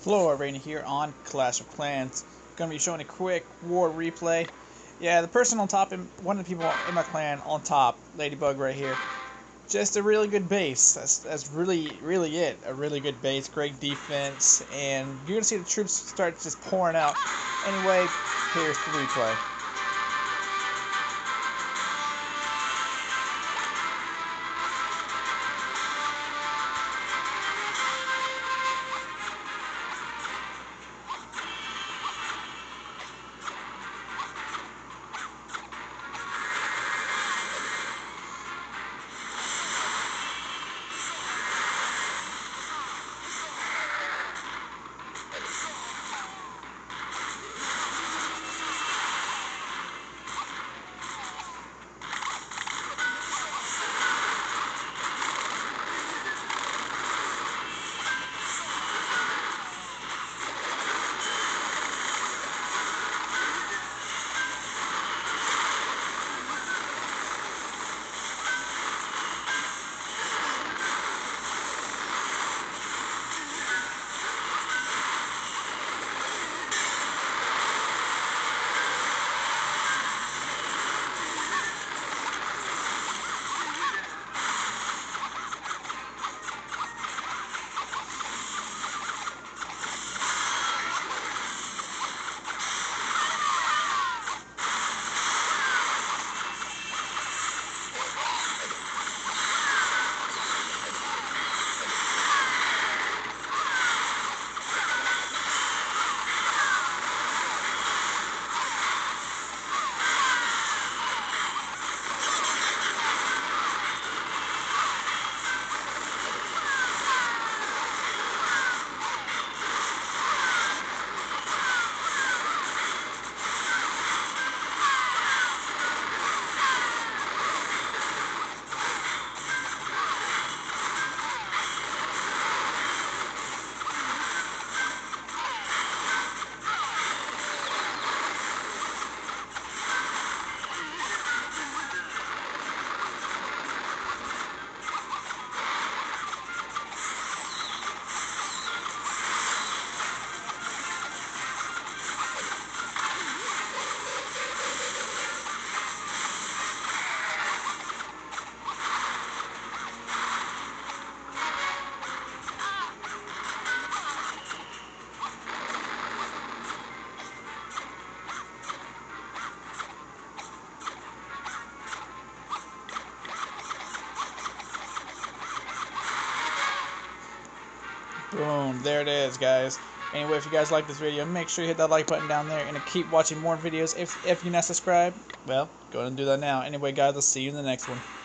Hello, Arena here on Clash of Clans. Gonna be showing a quick war replay. Yeah, the person on top, one of the people in my clan on top, Ladybug right here, just a really good base. That's really it. A really good base, great defense, and you're gonna see the troops start just pouring out. Anyway, here's the replay. Boom, there it is, guys. Anyway, if you guys like this video, make sure you hit that like button down there and keep watching more videos. If you're not subscribed, well, go ahead and do that now. Anyway, guys, I'll see you in the next one.